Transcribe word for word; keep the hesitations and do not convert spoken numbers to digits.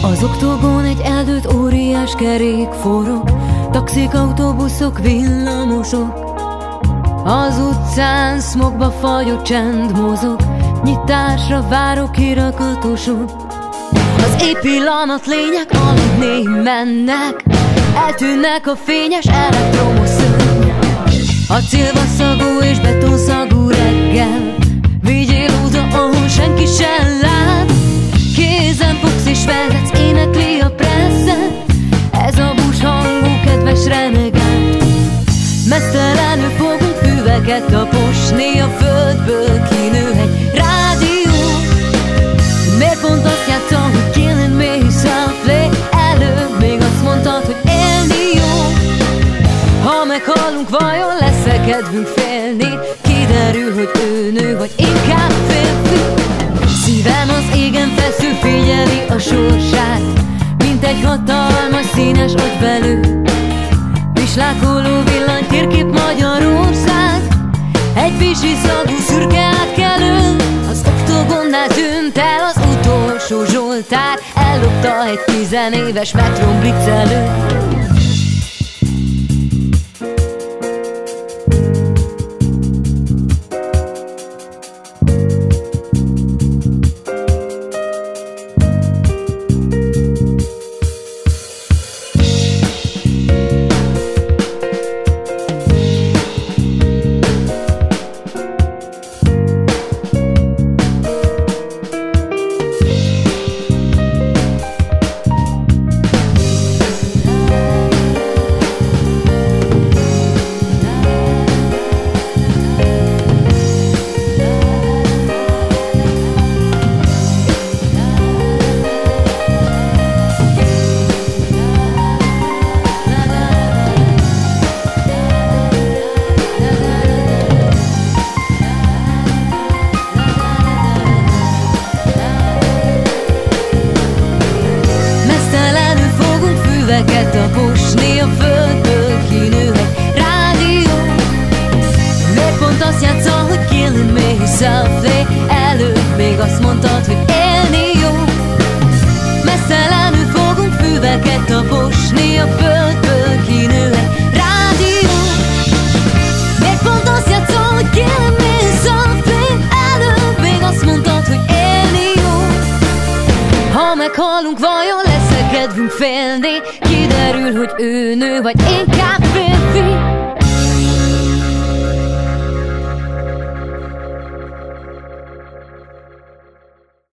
Az oktogon egy eldőlt óriás kerék forog, taxik, autóbuszok, villamosok. Az utcán szmogba fagyott csend mozog, nyitásra váró kirakatosok. Az épp pillanat lények aludni mennek, eltűnnek a fényes elektromos szörnyek. A célvaszagú és betonszagú reggel, vigyél oda, ahol senki sem lát. Kézen fogsz és vezetsz, énekli a presszet, ez a busz hangú kedves renegát. Mesztelenül fogunk füveket taposni, a földből kinő egy rádió. Miért pont azt játsza, hogy killing me softly? Előbb még azt mondtad, hogy élni jó. Ha meghalunk, vajon lesz-e kedvünk félni? Kiderül, hogy ő nő, vagy inkább férfi. Szívem az égen feszül, figyeli a sorsát, mint egy hatalmas színes agyvelő. Pislákoló villany, térkép Magyarország, egy pisi szagú szürke átkelő. Az oktogonnál tűnt el az utolsó Zsoltár, ellopta egy tizenéves metron blitzelő. Füveket taposni, a földből kinő egy rádió. Miért pont azt játsza, hogy killing me softly? Előbb még azt mondtad, hogy élni jó. Messzelenül fogunk füveket taposni, a földből kinő egy rádió. Miért pont azt játsza, hogy killing me softly? Előbb még azt mondtad, hogy élni jó. Ha meghalunk, vajon lesz-e kedvünk félni? Kiderül, hogy ő nő, vagy inkább férfi.